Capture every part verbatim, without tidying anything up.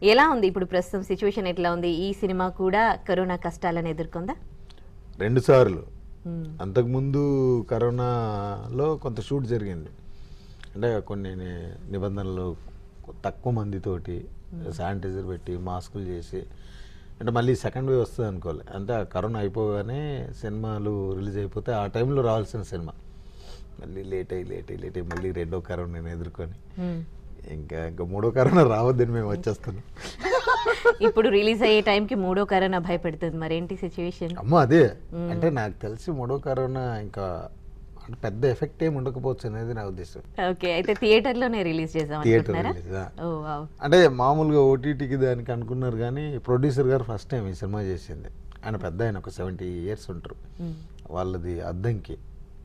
ఎలా ఉంది ఇప్పుడు ప్రస్తుతం సిచ్యువేషన్ ఎట్లా ఉంది? ఈ సినిమా కూడా కరోనా కష్టాలను ఎదుర్కొందా? రెండు సార్లు. అంతకుముందు కరోనాలో కొంత షూట్ జరిగింది, అంటే కొన్ని నిబంధనలు తక్కువ మందితోటి శానిటైజర్ పెట్టి మాస్కులు చేసి, అంటే మళ్ళీ సెకండ్ వేవ్ వస్తుంది అనుకోవాలి. అంటే కరోనా అయిపోగానే సినిమాలు రిలీజ్ అయిపోతే ఆ టైంలో రావాల్సిన సినిమా మళ్ళీ లేట్ అయ్యి లేట్ అయ్యి లేట్ అయ్యి మళ్ళీ రెండో కరోనా నేను ఎదుర్కొని ఇంకా ఇంకా మూడో కరోనా రావద్దని మేము వచ్చేస్తున్నాం. ఇప్పుడు రిలీజ్ అయ్యే టైంకి మూడో కరోనా భయపెడుతుంది, మరేంటి సిచ్యువేషన్? అమ్మో అదే, అంటే నాకు తెలిసి మూడో కరోనా ఇంకా అంటే పెద్ద ఎఫెక్ట్ ఏమి ఉండకపోవచ్చు అనేది నా ఉద్దేశం. ఓకే, అయితే థియేటర్లోనే రిలీజ్ చేద్దాం థియేటర్ అనుకుంటున్నారా? Oh wow. అంటే మామూలుగా ఓటీటీకి దానికి అనుకున్నారు, కానీ ప్రొడ్యూసర్ గారు ఫస్ట్ టైం ఈ సినిమా చేసింది. ఆయన పెద్ద ఆయన ఒక సెవెంటీ ఇయర్స్ ఉంటారు. వాళ్ళది అద్దంకి,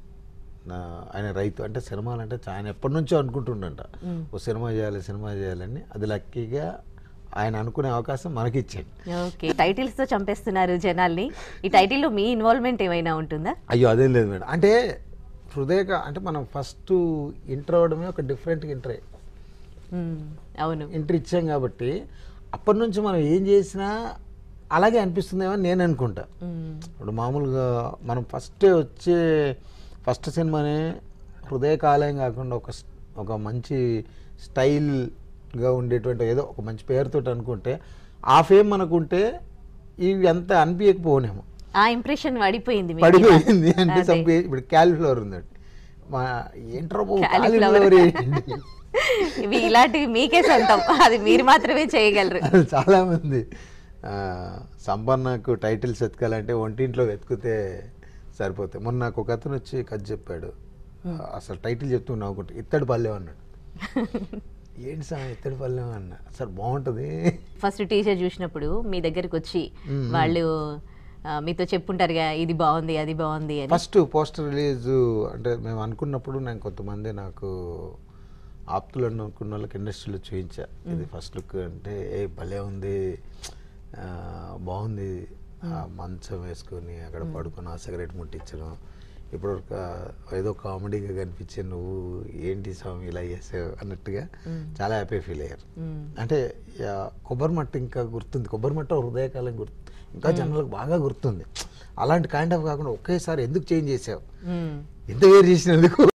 ఆయన రైతు. అంటే సినిమాలు అంటే ఆయన ఎప్పటి నుంచో అనుకుంటుండంట ఓ సినిమా చేయాలి సినిమా చేయాలని. అది లక్కీగా ఆయన అనుకునే అవకాశం మనకి ఇచ్చాడు. ఓకే, టైటిల్స్ తో చంపేస్తున్నారు జనాల్ని. ఈ టైటిల్లో మీ ఇన్వాల్వ్మెంట్ ఏమైనా ఉంటుందా? అయ్యో అదేం లేదు మేడం. అంటే హృదయక అంటే మనం ఫస్ట్ ఇంటర్ అవడమే ఒక డిఫరెంట్ ఇంటరే. అవును, ఇంటర్ ఇచ్చాం కాబట్టి అప్పటి నుంచి మనం ఏం చేసినా అలాగే అనిపిస్తుందేమో నేను అనుకుంటా. ఇప్పుడు మామూలుగా మనం ఫస్ట్ వచ్చే ఫస్ట్ సినిమానే హృదయకాలయం కాకుండా ఒక ఒక మంచి స్టైల్గా ఉండేటువంటి ఏదో ఒక మంచి పేరుతో అనుకుంటే ఆ ఫేమ్ మనకుంటే ఇవి అంత అనిపించకపోనేమో. ఆ ఇంప్రెషన్ పడిపోయింది పడిపోయింది అంటే చంపే. ఇప్పుడు క్యాలీఫ్లవర్ ఉందండి, మా ఏంట్రో క్యాలీఫ్లవర్ ఇవి ఇలాంటివి మీకే సొంతం, అది మీరు మాత్రమే చేయగలరు. చాలా మంది సంపన్నకు టైటిల్స్ వెతకాలంటే ఒంటింట్లో వెతికితే సరిపోతాయి. మొన్న నాకు ఒక అతను వచ్చి కథ చెప్పాడు, అసలు టైటిల్ చెప్తూ నవ్వుకుంటే ఇత్తడి పల్లెం అన్నాడు. ఏంటి సార్ ఇత్తడి పల్లెం అన్న, సార్ బాగుంటుంది. ఫస్ట్ టీచర్ చూసినప్పుడు మీ దగ్గరికి వచ్చి వాళ్ళు మీతో చెప్పుంటారుగా ఇది బాగుంది అది బాగుంది అని. ఫస్ట్ పోస్టర్ రిలీజ్ అంటే మేము అనుకున్నప్పుడు నేను కొంతమంది నాకు ఆప్తులు అనుకున్న వాళ్ళకి ఇండస్ట్రీలో చూపించా, ఇది ఫస్ట్ లుక్ అంటే ఏ భలే ఉంది బాగుంది, మంచం వేసుకొని అక్కడ పడుకొని ఆ సిగరెట్ ముట్టించడం, ఇప్పుడు ఏదో కామెడీగా కనిపించే నువ్వు ఏంటి స్వామి ఇలా చేసావు అన్నట్టుగా చాలా హ్యాపీ ఫీల్ అయ్యారు. అంటే కొబ్బరి మట్ట ఇంకా గుర్తుంది, కొబ్బరి మట్ట హృదయకాలం గుర్తు ఇంకా జనాలకు బాగా గుర్తుంది. అలాంటి కైండ్ ఆఫ్ కాకుండా ఒకేసారి ఎందుకు చేంజ్ చేసావు, ఎంత వేరు చేసినందుకు